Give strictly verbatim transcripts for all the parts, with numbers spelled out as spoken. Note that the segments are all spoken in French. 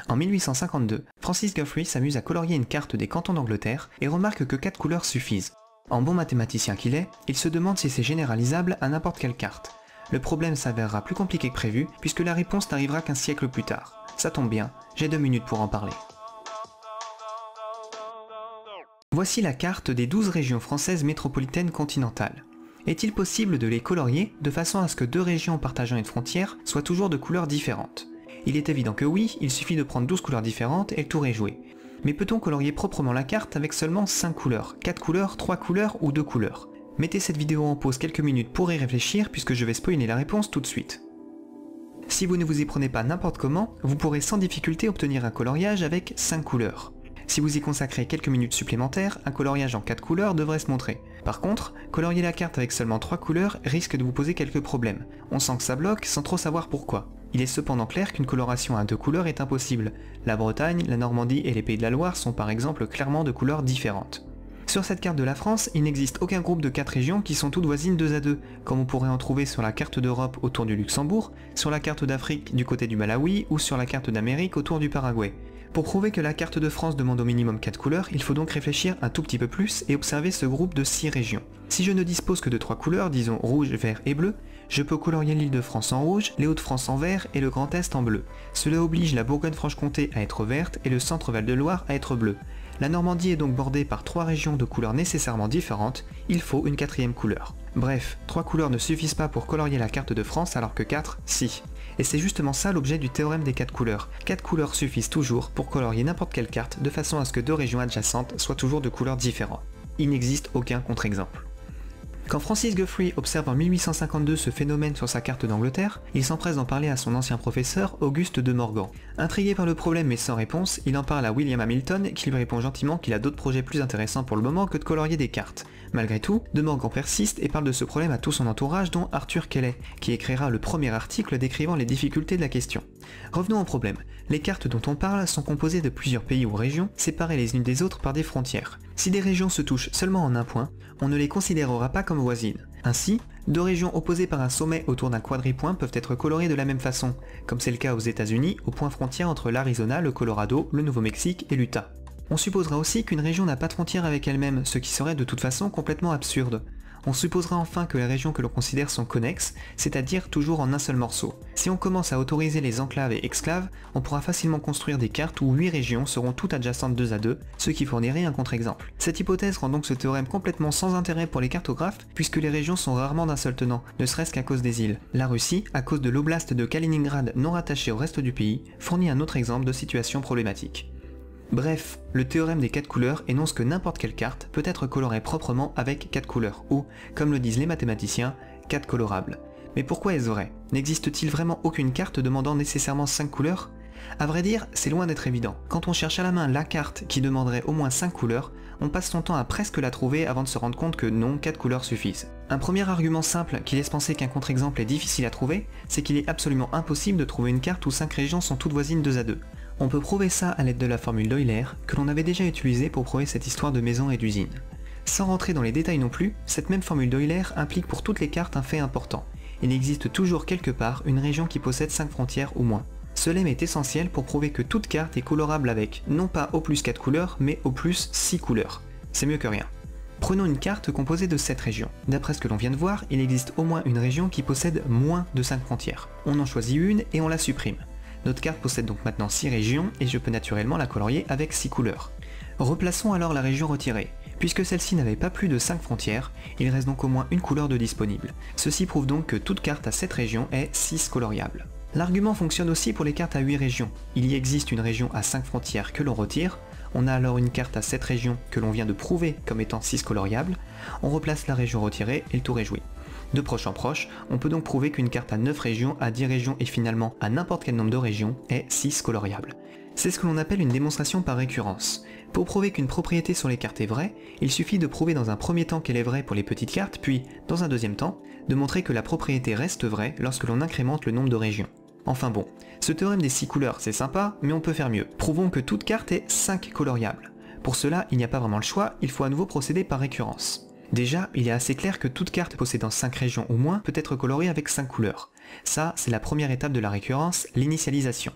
En mille huit cent cinquante-deux, Francis Guthrie s'amuse à colorier une carte des cantons d'Angleterre et remarque que quatre couleurs suffisent. En bon mathématicien qu'il est, il se demande si c'est généralisable à n'importe quelle carte. Le problème s'avérera plus compliqué que prévu puisque la réponse n'arrivera qu'un siècle plus tard. Ça tombe bien, j'ai deux minutes pour en parler. Voici la carte des douze régions françaises métropolitaines continentales. Est-il possible de les colorier de façon à ce que deux régions partageant une frontière soient toujours de couleurs différentes? Il est évident que oui, il suffit de prendre douze couleurs différentes et le tour est joué. Mais peut-on colorier proprement la carte avec seulement cinq couleurs, quatre couleurs, trois couleurs ou deux couleurs? Mettez cette vidéo en pause quelques minutes pour y réfléchir puisque je vais spoiler la réponse tout de suite. Si vous ne vous y prenez pas n'importe comment, vous pourrez sans difficulté obtenir un coloriage avec cinq couleurs. Si vous y consacrez quelques minutes supplémentaires, un coloriage en quatre couleurs devrait se montrer. Par contre, colorier la carte avec seulement trois couleurs risque de vous poser quelques problèmes. On sent que ça bloque sans trop savoir pourquoi. Il est cependant clair qu'une coloration à deux couleurs est impossible. La Bretagne, la Normandie et les Pays de la Loire sont par exemple clairement de couleurs différentes. Sur cette carte de la France, il n'existe aucun groupe de quatre régions qui sont toutes voisines deux à deux, comme on pourrait en trouver sur la carte d'Europe autour du Luxembourg, sur la carte d'Afrique du côté du Malawi ou sur la carte d'Amérique autour du Paraguay. Pour prouver que la carte de France demande au minimum quatre couleurs, il faut donc réfléchir un tout petit peu plus et observer ce groupe de six régions. Si je ne dispose que de trois couleurs, disons rouge, vert et bleu, je peux colorier l'Île-de-France en rouge, les Hauts-de-France en vert et le Grand Est en bleu. Cela oblige la Bourgogne-Franche-Comté à être verte et le centre Val-de-Loire à être bleu. La Normandie est donc bordée par trois régions de couleurs nécessairement différentes, il faut une quatrième couleur. Bref, trois couleurs ne suffisent pas pour colorier la carte de France alors que quatre, si. Et c'est justement ça l'objet du théorème des quatre couleurs. quatre couleurs suffisent toujours pour colorier n'importe quelle carte de façon à ce que deux régions adjacentes soient toujours de couleurs différentes. Il n'existe aucun contre-exemple. Quand Francis Guthrie observe en mille huit cent cinquante-deux ce phénomène sur sa carte d'Angleterre, il s'empresse d'en parler à son ancien professeur, Auguste de Morgan. Intrigué par le problème mais sans réponse, il en parle à William Hamilton qui lui répond gentiment qu'il a d'autres projets plus intéressants pour le moment que de colorier des cartes. Malgré tout, de Morgan persiste et parle de ce problème à tout son entourage dont Arthur Kelly, qui écrira le premier article décrivant les difficultés de la question. Revenons au problème. Les cartes dont on parle sont composées de plusieurs pays ou régions, séparées les unes des autres par des frontières. Si des régions se touchent seulement en un point, on ne les considérera pas comme voisines. Ainsi, deux régions opposées par un sommet autour d'un quadripoint peuvent être colorées de la même façon, comme c'est le cas aux États-Unis, au point frontière entre l'Arizona, le Colorado, le Nouveau-Mexique et l'Utah. On supposera aussi qu'une région n'a pas de frontière avec elle-même, ce qui serait de toute façon complètement absurde. On supposera enfin que les régions que l'on considère sont connexes, c'est-à-dire toujours en un seul morceau. Si on commence à autoriser les enclaves et exclaves, on pourra facilement construire des cartes où huit régions seront toutes adjacentes deux à deux, ce qui fournirait un contre-exemple. Cette hypothèse rend donc ce théorème complètement sans intérêt pour les cartographes, puisque les régions sont rarement d'un seul tenant, ne serait-ce qu'à cause des îles. La Russie, à cause de l'oblast de Kaliningrad non rattachée au reste du pays, fournit un autre exemple de situation problématique. Bref, le théorème des quatre couleurs énonce que n'importe quelle carte peut être colorée proprement avec quatre couleurs, ou, comme le disent les mathématiciens, quatre colorables. Mais pourquoi est-ce vrai? N'existe-t-il vraiment aucune carte demandant nécessairement cinq couleurs? À vrai dire, c'est loin d'être évident. Quand on cherche à la main la carte qui demanderait au moins cinq couleurs, on passe son temps à presque la trouver avant de se rendre compte que non, quatre couleurs suffisent. Un premier argument simple qui laisse penser qu'un contre-exemple est difficile à trouver, c'est qu'il est absolument impossible de trouver une carte où cinq régions sont toutes voisines deux à deux. On peut prouver ça à l'aide de la formule d'Euler, que l'on avait déjà utilisée pour prouver cette histoire de maison et d'usine. Sans rentrer dans les détails non plus, cette même formule d'Euler implique pour toutes les cartes un fait important. Il existe toujours quelque part une région qui possède cinq frontières ou moins. Ce lemme est essentiel pour prouver que toute carte est colorable avec, non pas au plus quatre couleurs, mais au plus six couleurs. C'est mieux que rien. Prenons une carte composée de sept régions. D'après ce que l'on vient de voir, il existe au moins une région qui possède moins de cinq frontières. On en choisit une et on la supprime. Notre carte possède donc maintenant six régions et je peux naturellement la colorier avec six couleurs. Replaçons alors la région retirée. Puisque celle-ci n'avait pas plus de cinq frontières, il reste donc au moins une couleur de disponible. Ceci prouve donc que toute carte à sept régions est six coloriable. L'argument fonctionne aussi pour les cartes à huit régions. Il y existe une région à cinq frontières que l'on retire, on a alors une carte à sept régions que l'on vient de prouver comme étant six coloriables, on replace la région retirée et le tour est joué. De proche en proche, on peut donc prouver qu'une carte à neuf régions, à dix régions et finalement à n'importe quel nombre de régions est six coloriable. C'est ce que l'on appelle une démonstration par récurrence. Pour prouver qu'une propriété sur les cartes est vraie, il suffit de prouver dans un premier temps qu'elle est vraie pour les petites cartes, puis, dans un deuxième temps, de montrer que la propriété reste vraie lorsque l'on incrémente le nombre de régions. Enfin bon, ce théorème des six couleurs c'est sympa, mais on peut faire mieux. Prouvons que toute carte est cinq coloriable. Pour cela, il n'y a pas vraiment le choix, il faut à nouveau procéder par récurrence. Déjà, il est assez clair que toute carte possédant cinq régions ou moins peut être colorée avec cinq couleurs. Ça, c'est la première étape de la récurrence, l'initialisation.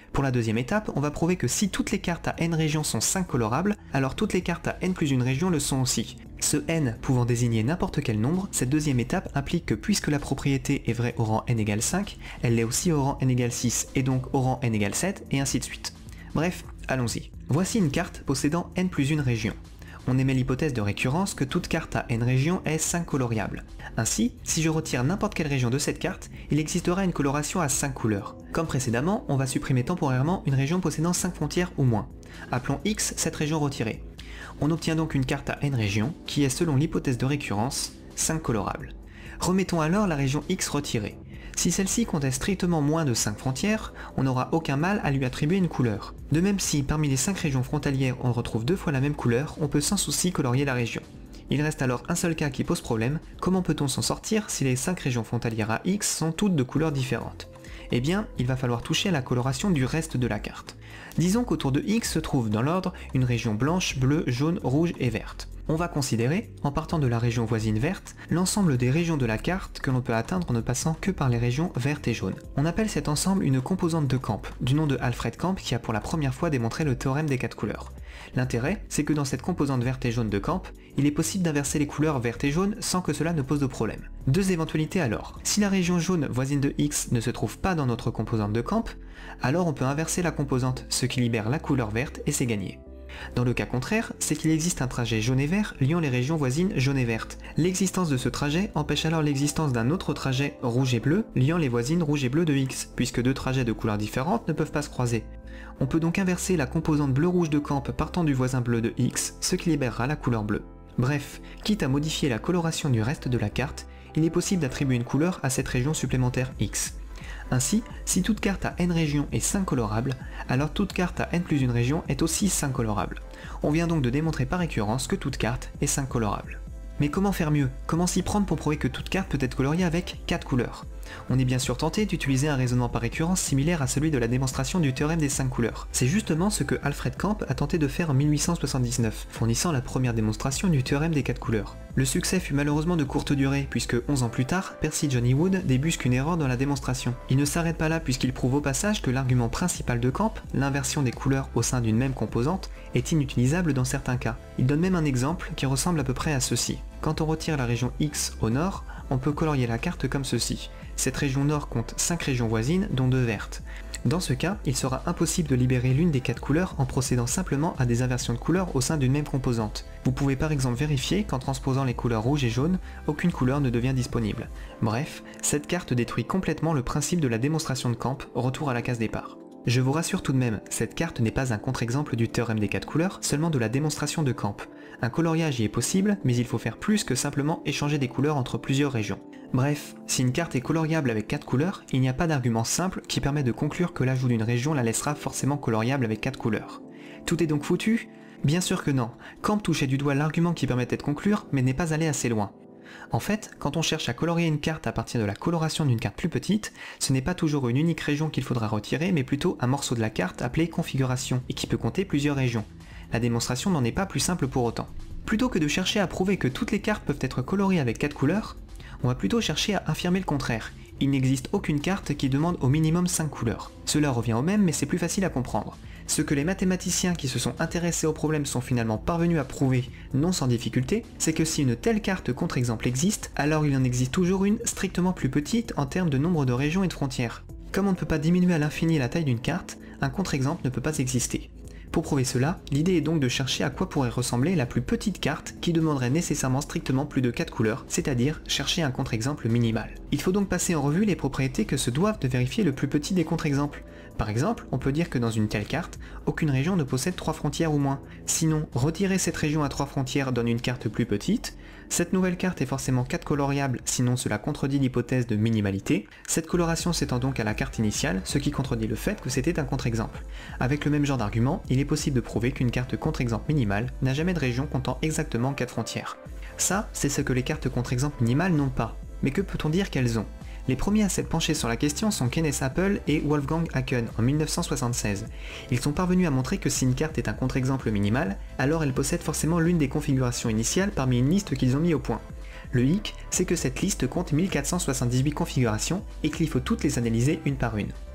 Pour la deuxième étape, on va prouver que si toutes les cartes à n régions sont cinq colorables, alors toutes les cartes à n plus une région le sont aussi. Ce n pouvant désigner n'importe quel nombre, cette deuxième étape implique que puisque la propriété est vraie au rang n égale cinq, elle l'est aussi au rang n égale six, et donc au rang n égale sept, et ainsi de suite. Bref, allons-y. Voici une carte possédant n plus une région. On émet l'hypothèse de récurrence que toute carte à n régions est cinq coloriable. Ainsi, si je retire n'importe quelle région de cette carte, il existera une coloration à cinq couleurs. Comme précédemment, on va supprimer temporairement une région possédant cinq frontières ou moins. Appelons X cette région retirée. On obtient donc une carte à n régions, qui est selon l'hypothèse de récurrence, cinq colorables. Remettons alors la région X retirée. Si celle-ci contient strictement moins de cinq frontières, on n'aura aucun mal à lui attribuer une couleur. De même si parmi les cinq régions frontalières on retrouve deux fois la même couleur, on peut sans souci colorier la région. Il reste alors un seul cas qui pose problème, comment peut-on s'en sortir si les cinq régions frontalières à X sont toutes de couleurs différentes? Eh bien, il va falloir toucher à la coloration du reste de la carte. Disons qu'autour de X se trouve dans l'ordre une région blanche, bleue, jaune, rouge et verte. On va considérer, en partant de la région voisine verte, l'ensemble des régions de la carte que l'on peut atteindre en ne passant que par les régions vertes et jaunes. On appelle cet ensemble une composante de Camp, du nom de Alfred Camp qui a pour la première fois démontré le théorème des quatre couleurs. L'intérêt, c'est que dans cette composante verte et jaune de Camp, il est possible d'inverser les couleurs vertes et jaunes sans que cela ne pose de problème. Deux éventualités alors. Si la région jaune voisine de X ne se trouve pas dans notre composante de Camp, alors on peut inverser la composante, ce qui libère la couleur verte et c'est gagné. Dans le cas contraire, c'est qu'il existe un trajet jaune et vert liant les régions voisines jaune et verte. L'existence de ce trajet empêche alors l'existence d'un autre trajet rouge et bleu liant les voisines rouge et bleu de X, puisque deux trajets de couleurs différentes ne peuvent pas se croiser. On peut donc inverser la composante bleu-rouge de Camp partant du voisin bleu de X, ce qui libérera la couleur bleue. Bref, quitte à modifier la coloration du reste de la carte, il est possible d'attribuer une couleur à cette région supplémentaire X. Ainsi, si toute carte à n régions est cinq colorable, alors toute carte à n plus une région est aussi cinq colorable. On vient donc de démontrer par récurrence que toute carte est cinq colorable. Mais comment faire mieux? Comment s'y prendre pour prouver que toute carte peut être coloriée avec quatre couleurs? On est bien sûr tenté d'utiliser un raisonnement par récurrence similaire à celui de la démonstration du théorème des cinq couleurs. C'est justement ce que Alfred Camp a tenté de faire en mille huit cent soixante-dix-neuf, fournissant la première démonstration du théorème des quatre couleurs. Le succès fut malheureusement de courte durée, puisque onze ans plus tard, Percy Johnny Wood débusque une erreur dans la démonstration. Il ne s'arrête pas là puisqu'il prouve au passage que l'argument principal de Camp, l'inversion des couleurs au sein d'une même composante, est inutilisable dans certains cas. Il donne même un exemple qui ressemble à peu près à ceci. Quand on retire la région X au nord, on peut colorier la carte comme ceci. Cette région nord compte cinq régions voisines, dont deux vertes. Dans ce cas, il sera impossible de libérer l'une des quatre couleurs en procédant simplement à des inversions de couleurs au sein d'une même composante. Vous pouvez par exemple vérifier qu'en transposant les couleurs rouge et jaune, aucune couleur ne devient disponible. Bref, cette carte détruit complètement le principe de la démonstration de Camp, retour à la case départ. Je vous rassure tout de même, cette carte n'est pas un contre-exemple du théorème des quatre couleurs, seulement de la démonstration de Camp. Un coloriage y est possible, mais il faut faire plus que simplement échanger des couleurs entre plusieurs régions. Bref, si une carte est coloriable avec quatre couleurs, il n'y a pas d'argument simple qui permet de conclure que l'ajout d'une région la laissera forcément coloriable avec quatre couleurs. Tout est donc foutu? Bien sûr que non. Camp touchait du doigt l'argument qui permettait de conclure, mais n'est pas allé assez loin. En fait, quand on cherche à colorier une carte à partir de la coloration d'une carte plus petite, ce n'est pas toujours une unique région qu'il faudra retirer, mais plutôt un morceau de la carte appelé configuration, et qui peut compter plusieurs régions. La démonstration n'en est pas plus simple pour autant. Plutôt que de chercher à prouver que toutes les cartes peuvent être coloriées avec quatre couleurs, on va plutôt chercher à affirmer le contraire. Il n'existe aucune carte qui demande au minimum cinq couleurs. Cela revient au même, mais c'est plus facile à comprendre. Ce que les mathématiciens qui se sont intéressés au problème sont finalement parvenus à prouver, non sans difficulté, c'est que si une telle carte contre-exemple existe, alors il en existe toujours une strictement plus petite en termes de nombre de régions et de frontières. Comme on ne peut pas diminuer à l'infini la taille d'une carte, un contre-exemple ne peut pas exister. Pour prouver cela, l'idée est donc de chercher à quoi pourrait ressembler la plus petite carte qui demanderait nécessairement strictement plus de quatre couleurs, c'est-à-dire chercher un contre-exemple minimal. Il faut donc passer en revue les propriétés que se doivent de vérifier le plus petit des contre-exemples. Par exemple, on peut dire que dans une telle carte, aucune région ne possède trois frontières ou moins. Sinon, retirer cette région à trois frontières donne une carte plus petite. Cette nouvelle carte est forcément quatre coloriable, sinon cela contredit l'hypothèse de minimalité. Cette coloration s'étend donc à la carte initiale, ce qui contredit le fait que c'était un contre-exemple. Avec le même genre d'argument, il est possible de prouver qu'une carte contre-exemple minimale n'a jamais de région comptant exactement quatre frontières. Ça, c'est ce que les cartes contre-exemple minimales n'ont pas. Mais que peut-on dire qu'elles ont ? Les premiers à s'être penchés sur la question sont Kenneth Apple et Wolfgang Haken en mille neuf cent soixante-seize. Ils sont parvenus à montrer que si une carte est un contre-exemple minimal, alors elle possède forcément l'une des configurations initiales parmi une liste qu'ils ont mis au point. Le hic, c'est que cette liste compte mille quatre cent soixante-dix-huit configurations et qu'il faut toutes les analyser une par une.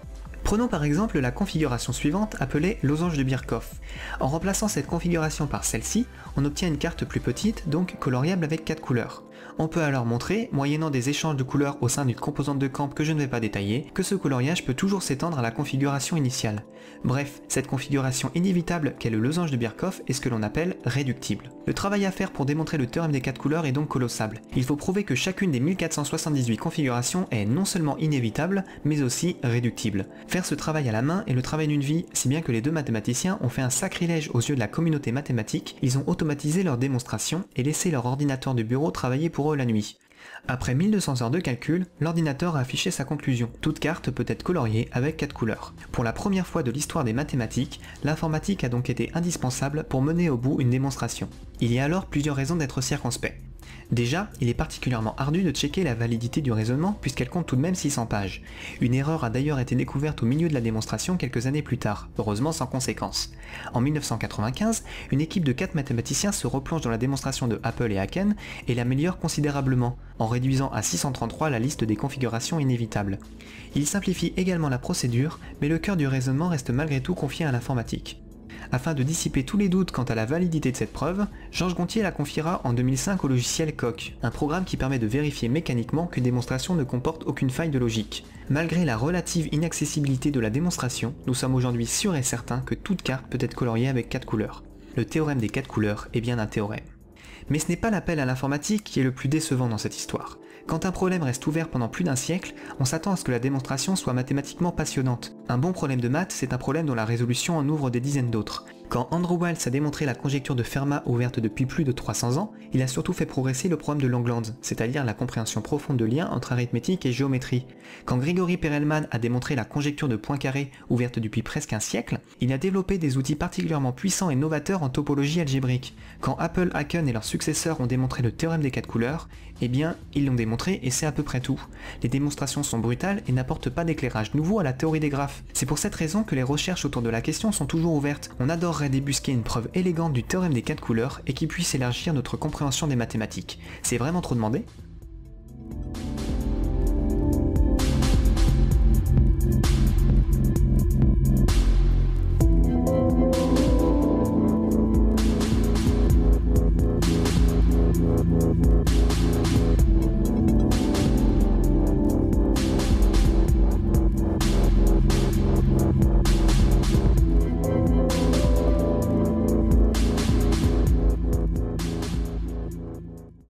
Prenons par exemple la configuration suivante appelée losange de Birkhoff. En remplaçant cette configuration par celle-ci, on obtient une carte plus petite, donc coloriable avec quatre couleurs. On peut alors montrer, moyennant des échanges de couleurs au sein d'une composante de camp que je ne vais pas détailler, que ce coloriage peut toujours s'étendre à la configuration initiale. Bref, cette configuration inévitable qu'est le losange de Birkhoff est ce que l'on appelle réductible. Le travail à faire pour démontrer le théorème des quatre couleurs est donc colossal. Il faut prouver que chacune des mille quatre cent soixante-dix-huit configurations est non seulement inévitable, mais aussi réductible. Faire ce travail à la main est le travail d'une vie, si bien que les deux mathématiciens ont fait un sacrilège aux yeux de la communauté mathématique, ils ont automatisé leur démonstration et laissé leur ordinateur de bureau travailler pour eux la nuit. Après mille deux cents heures de calcul, l'ordinateur a affiché sa conclusion. Toute carte peut être coloriée avec quatre couleurs. Pour la première fois de l'histoire des mathématiques, l'informatique a donc été indispensable pour mener au bout une démonstration. Il y a alors plusieurs raisons d'être circonspect. Déjà, il est particulièrement ardu de checker la validité du raisonnement puisqu'elle compte tout de même six cents pages. Une erreur a d'ailleurs été découverte au milieu de la démonstration quelques années plus tard, heureusement sans conséquence. En mille neuf cent quatre-vingt-quinze, une équipe de quatre mathématiciens se replonge dans la démonstration de Happel et Haken et l'améliore considérablement, en réduisant à six cent trente-trois la liste des configurations inévitables. Il simplifie également la procédure, mais le cœur du raisonnement reste malgré tout confié à l'informatique. Afin de dissiper tous les doutes quant à la validité de cette preuve, Georges Gontier la confiera en deux mille cinq au logiciel Coq, un programme qui permet de vérifier mécaniquement qu'une démonstration ne comporte aucune faille de logique. Malgré la relative inaccessibilité de la démonstration, nous sommes aujourd'hui sûrs et certains que toute carte peut être coloriée avec quatre couleurs. Le théorème des quatre couleurs est bien un théorème. Mais ce n'est pas l'appel à l'informatique qui est le plus décevant dans cette histoire. Quand un problème reste ouvert pendant plus d'un siècle, on s'attend à ce que la démonstration soit mathématiquement passionnante. Un bon problème de maths, c'est un problème dont la résolution en ouvre des dizaines d'autres. Quand Andrew Wiles a démontré la conjecture de Fermat ouverte depuis plus de trois cents ans, il a surtout fait progresser le problème de Langlands, c'est-à-dire la compréhension profonde de liens entre arithmétique et géométrie. Quand Gregory Perelman a démontré la conjecture de Poincaré ouverte depuis presque un siècle, il a développé des outils particulièrement puissants et novateurs en topologie algébrique. Quand Happel, Haken et leurs successeurs ont démontré le théorème des quatre couleurs, eh bien, ils l'ont démontré et c'est à peu près tout. Les démonstrations sont brutales et n'apportent pas d'éclairage nouveau à la théorie des graphes. C'est pour cette raison que les recherches autour de la question sont toujours ouvertes. On adorerait débusquer une preuve élégante du théorème des quatre couleurs et qui puisse élargir notre compréhension des mathématiques. C'est vraiment trop demandé ?